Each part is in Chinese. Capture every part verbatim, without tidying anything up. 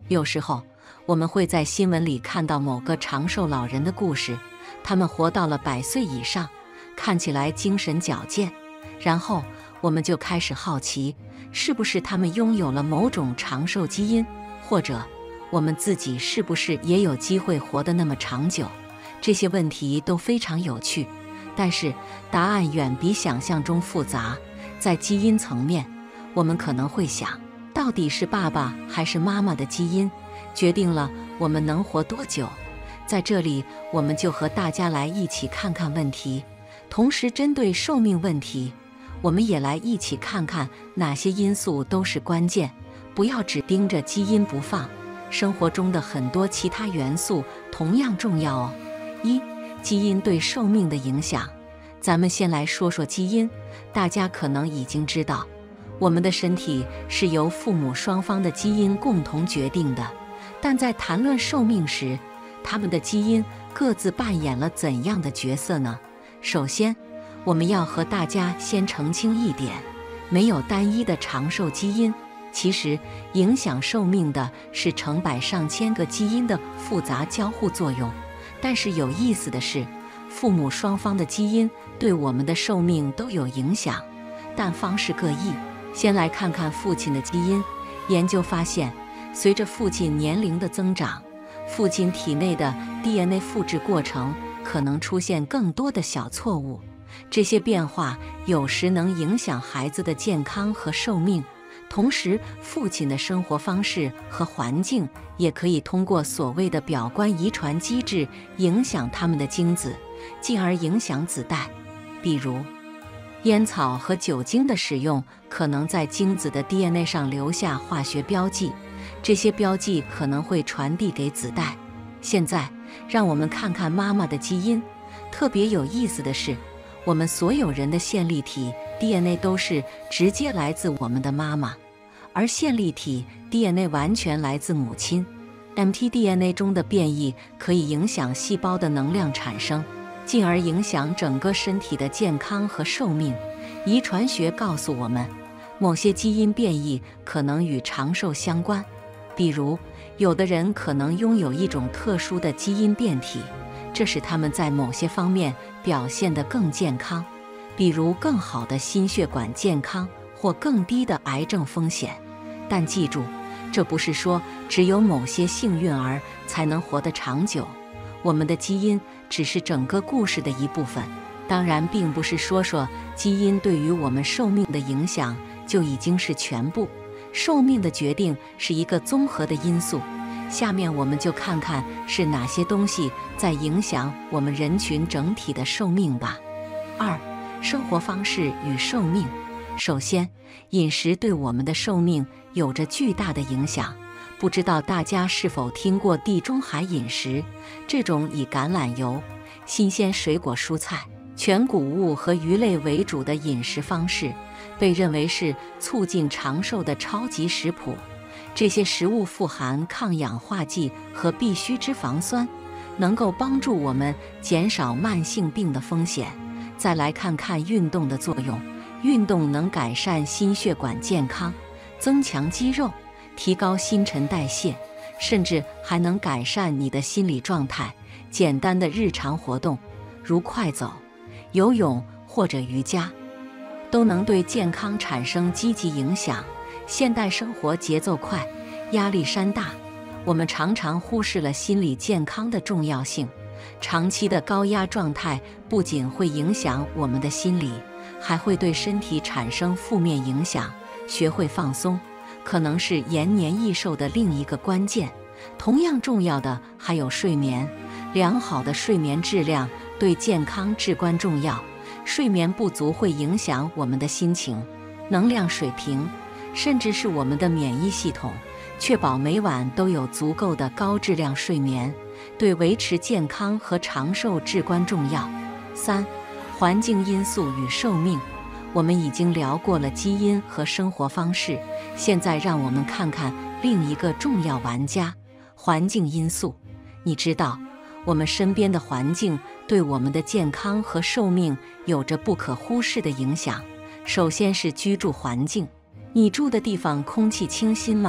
有时候，我们会在新闻里看到某个长寿老人的故事，他们活到了百岁以上，看起来精神矫健。然后我们就开始好奇，是不是他们拥有了某种长寿基因，或者我们自己是不是也有机会活得那么长久？这些问题都非常有趣，但是答案远比想象中复杂。在基因层面，我们可能会想，到底是爸爸还是妈妈的基因决定了我们能活多久？在这里，我们就和大家来一起看看问题，同时针对寿命问题，我们也来一起看看哪些因素都是关键，不要只盯着基因不放，生活中的很多其他元素同样重要哦。一、基因对寿命的影响。咱们先来说说基因。大家可能已经知道，我们的身体是由父母双方的基因共同决定的，但在谈论寿命时，他们的基因各自扮演了怎样的角色呢？首先，我们要和大家先澄清一点，没有单一的长寿基因，其实影响寿命的是成百上千个基因的复杂交互作用。但是有意思的是，父母双方的基因对我们的寿命都有影响，但方式各异。先来看看父亲的基因。研究发现，随着父亲年龄的增长，父亲体内的 D N A 复制过程可能出现更多的小错误，这些变化有时能影响孩子的健康和寿命。同时，父亲的生活方式和环境也可以通过所谓的表观遗传机制影响他们的精子，进而影响子代。比如，烟草和酒精的使用可能在精子的 D N A 上留下化学标记，这些标记可能会传递给子代。现在，让我们看看妈妈的基因。特别有意思的是，我们所有人的线粒体 D N A 都是直接来自我们的妈妈，而线粒体 D N A 完全来自母亲。mtDNA 中的变异可以影响细胞的能量产生，进而影响整个身体的健康和寿命。遗传学告诉我们，某些基因变异可能与长寿相关，比如有的人可能拥有一种特殊的基因变体，这使他们在某些方面表现得更健康，比如更好的心血管健康或更低的癌症风险。但记住，这不是说只有某些幸运儿才能活得长久，我们的基因只是整个故事的一部分。当然，并不是说说基因对于我们寿命的影响就已经是全部，寿命的决定是一个综合的因素。下面我们就看看是哪些东西在影响我们人群整体的寿命吧。二、生活方式与寿命。首先，饮食对我们的寿命有着巨大的影响。不知道大家是否听过地中海饮食？这种以橄榄油、新鲜水果蔬菜、全谷物和鱼类为主的饮食方式，被认为是促进长寿的超级食谱。这些食物富含抗氧化剂和必需脂肪酸，能够帮助我们减少慢性病的风险。再来看看运动的作用。运动能改善心血管健康，增强肌肉，提高新陈代谢，甚至还能改善你的心理状态。简单的日常活动，如快走、游泳或者瑜伽，都能对健康产生积极影响。现代生活节奏快，压力山大，我们常常忽视了心理健康的重要性。长期的高压状态不仅会影响我们的心理，还会对身体产生负面影响。学会放松，可能是延年益寿的另一个关键。同样重要的还有睡眠，良好的睡眠质量对健康至关重要。睡眠不足会影响我们的心情、能量水平，甚至是我们的免疫系统。确保每晚都有足够的高质量睡眠，对维持健康和长寿至关重要。三、环境因素与寿命。我们已经聊过了基因和生活方式，现在让我们看看另一个重要玩家——环境因素。你知道，我们身边的环境对我们的健康和寿命有着不可忽视的影响。首先是居住环境，你住的地方空气清新吗？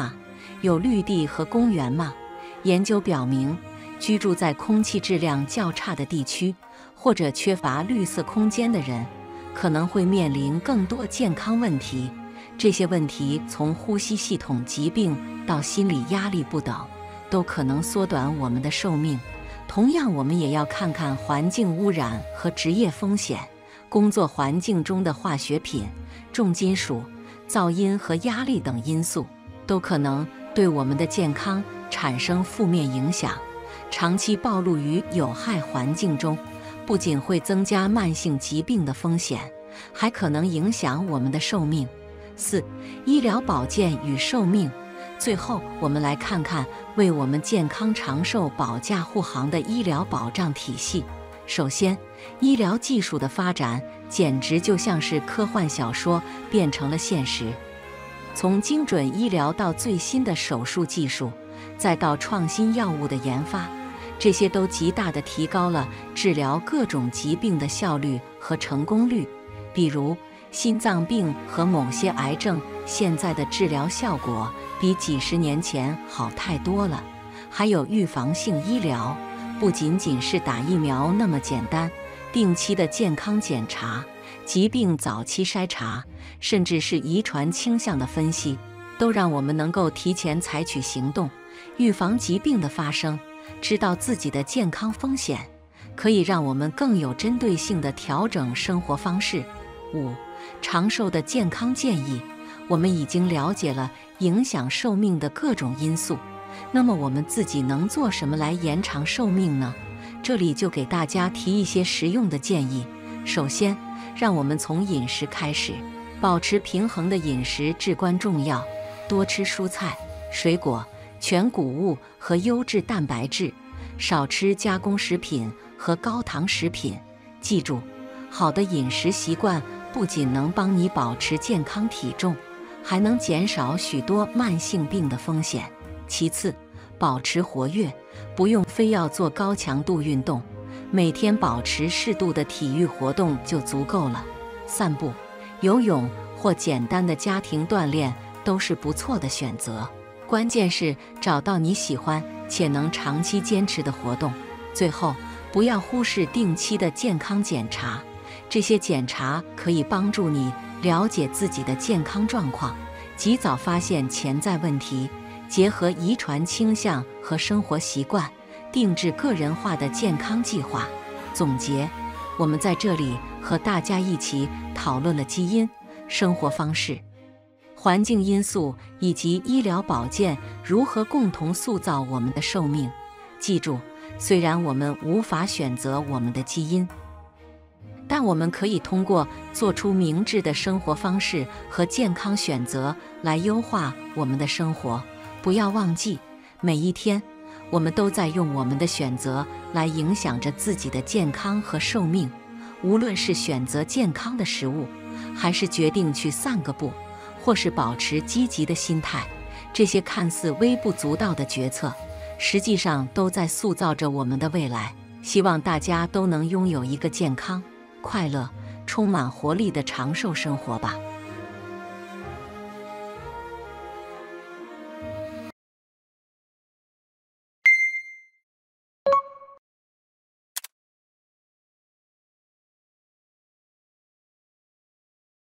有绿地和公园吗？研究表明，居住在空气质量较差的地区，或者缺乏绿色空间的人，可能会面临更多健康问题。这些问题从呼吸系统疾病到心理压力不等，都可能缩短我们的寿命。同样，我们也要看看环境污染和职业风险。工作环境中的化学品、重金属、噪音和压力等因素，都可能对我们的健康产生负面影响。长期暴露于有害环境中，不仅会增加慢性疾病的风险，还可能影响我们的寿命。四、医疗保健与寿命。最后，我们来看看为我们健康长寿保驾护航的医疗保障体系。首先，医疗技术的发展简直就像是科幻小说变成了现实。从精准医疗到最新的手术技术，再到创新药物的研发，这些都极大地提高了治疗各种疾病的效率和成功率。比如，心脏病和某些癌症现在的治疗效果比几十年前好太多了。还有预防性医疗，不仅仅是打疫苗那么简单，定期的健康检查、疾病早期筛查，甚至是遗传倾向的分析，都让我们能够提前采取行动，预防疾病的发生。知道自己的健康风险，可以让我们更有针对性地调整生活方式。五、长寿的健康建议。我们已经了解了影响寿命的各种因素，那么我们自己能做什么来延长寿命呢？这里就给大家提一些实用的建议。首先，让我们从饮食开始，保持平衡的饮食至关重要，多吃蔬菜、水果、全谷物和优质蛋白质，少吃加工食品和高糖食品。记住，好的饮食习惯不仅能帮你保持健康体重，还能减少许多慢性病的风险。其次，保持活跃，不用非要做高强度运动，每天保持适度的体育活动就足够了。散步、游泳或简单的家庭锻炼都是不错的选择。关键是找到你喜欢且能长期坚持的活动。最后，不要忽视定期的健康检查，这些检查可以帮助你了解自己的健康状况，及早发现潜在问题，结合遗传倾向和生活习惯，定制个人化的健康计划。总结，我们在这里和大家一起讨论了基因、生活方式、环境因素以及医疗保健如何共同塑造我们的寿命。记住，虽然我们无法选择我们的基因，但我们可以通过做出明智的生活方式和健康选择来优化我们的生活。不要忘记，每一天我们都在用我们的选择来影响着自己的健康和寿命。无论是选择健康的食物，还是决定去散个步，或是保持积极的心态，这些看似微不足道的决策，实际上都在塑造着我们的未来。希望大家都能拥有一个健康、快乐、充满活力的长寿生活吧。